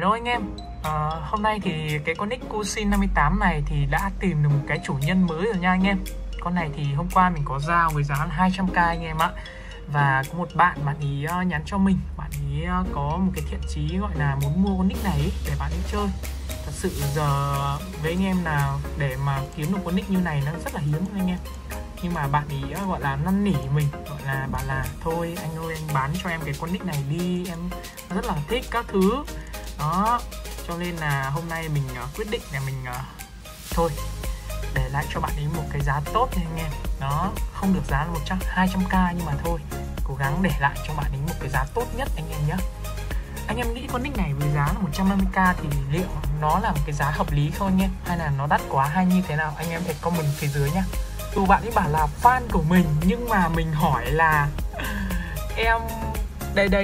Hello anh em, hôm nay thì cái con nick Kusin58 này thì đã tìm được một cái chủ nhân mới rồi nha anh em. Con này thì hôm qua mình có giao với giá 200k anh em ạ. Và có một bạn ý nhắn cho mình, bạn ý có một cái thiện chí gọi là muốn mua con nick này ý, để bạn ấy chơi. Thật sự giờ với anh em nào để mà kiếm được con nick như này nó rất là hiếm anh em. Nhưng mà bạn ý gọi là năn nỉ mình, gọi là bạn là thôi anh ơi anh bán cho em cái con nick này đi, em rất là thích các thứ đó. Cho nên là hôm nay mình quyết định là mình thôi để lại cho bạn ấy một cái giá tốt nha anh em. Nó không được giá là 200k nhưng mà thôi cố gắng để lại cho bạn ấy một cái giá tốt nhất anh em nhé. Anh em nghĩ con nick này với giá là 150k thì liệu nó là một cái giá hợp lý không anh em, hay là nó đắt quá hay như thế nào? Anh em hãy comment phía dưới nhá. Dù bạn ấy bảo là fan của mình nhưng mà mình hỏi là em đây đâu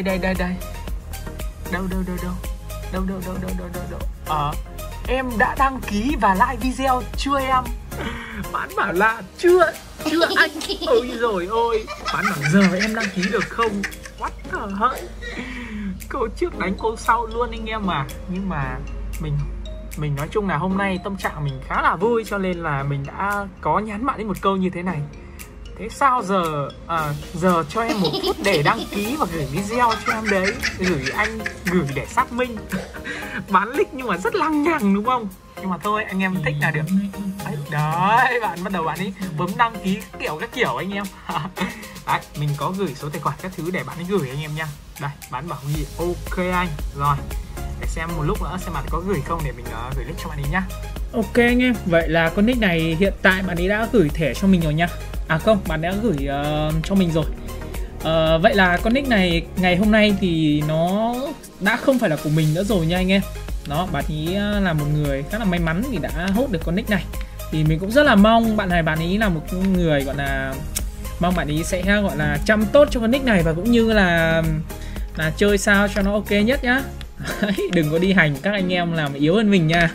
em đã đăng ký và like video chưa em? Bạn bảo là chưa anh. Ôi rồi ôi, bạn bảo giờ em đăng ký được không? What the hell? Câu trước đánh câu sau luôn anh em mà. Nhưng mà mình nói chung là hôm nay tâm trạng mình khá là vui, cho nên là mình đã có nhắn bạn ấy một câu như thế này: thế sao giờ cho em 1 phút để đăng ký và gửi video cho em đấy, gửi để xác minh. Bán nick nhưng mà rất lăng nhằng đúng không? Nhưng mà thôi anh em thích là được. Đấy bạn bắt đầu bạn ấy bấm đăng ký các kiểu anh em. Đấy mình có gửi số tài khoản các thứ để bạn ấy gửi anh em nha. Đây bạn bảo gì ok anh. Rồi để xem một lúc nữa xem bạn có gửi không để mình gửi link cho bạn ấy nhá. Ok anh em, vậy là con nick này hiện tại bạn ấy đã gửi thẻ cho mình rồi nha. À không, bạn đã gửi cho mình rồi. Vậy là con nick này ngày hôm nay thì nó đã không phải là của mình nữa rồi nha anh em. Đó, bạn ấy là một người khá là may mắn thì đã hốt được con nick này. Thì mình cũng rất là mong bạn ấy là một người gọi là mong bạn ấy sẽ gọi là chăm tốt cho con nick này và cũng như là chơi sao cho nó ok nhất nhá. Đừng có đi hành các anh em làm yếu hơn mình nha.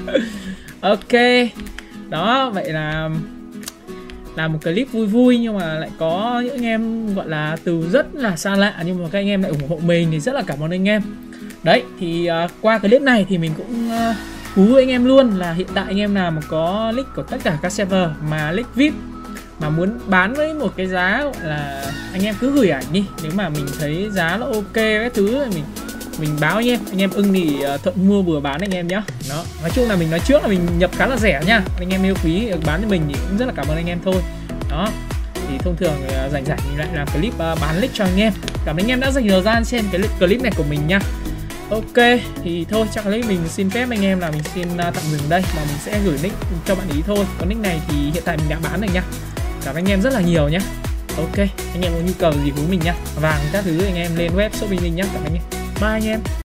Ok. Đó, vậy là một clip vui vui nhưng mà lại có những anh em gọi là từ rất là xa lạ nhưng mà các anh em lại ủng hộ mình thì rất là cảm ơn anh em. Đấy thì qua clip này thì mình cũng hú anh em luôn là hiện tại anh em nào mà có nick của tất cả các server mà nick VIP mà muốn bán với một cái giá gọi là anh em cứ gửi ảnh đi, nếu mà mình thấy giá nó ok cái thứ mình báo anh em ưng thì thuận mua vừa bán anh em nhé. Đó, nói chung là mình nói trước là mình nhập khá là rẻ nha, anh em yêu quý bán cho mình thì cũng rất là cảm ơn anh em thôi. Đó thì thông thường rảnh mình lại làm clip bán nick cho anh em. Cảm ơn anh em đã dành thời gian xem cái clip này của mình nha. Ok thì thôi chắc clip mình xin phép anh em là mình xin tạm dừng đây và mình sẽ gửi nick cho bạn ý thôi. Còn nick này thì hiện tại mình đã bán rồi nha. Cảm ơn anh em rất là nhiều nhé. Ok, anh em có nhu cầu gì với mình nhá, vàng các thứ anh em lên web shop mình nhá. Cảm ơn anh em. Bye anh em.